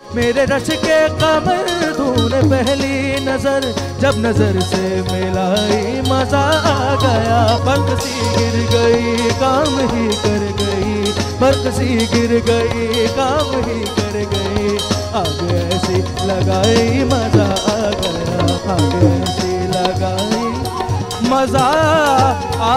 मेरे रश के कमर तूने पहली नजर जब नजर से मिलाई मजा आ गया। पग सी गिर गई काम ही कर गई, पग सी गिर गई काम ही कर गई। आग ऐसी लगाई मजा आ गया, आग ऐसी लगाई मजा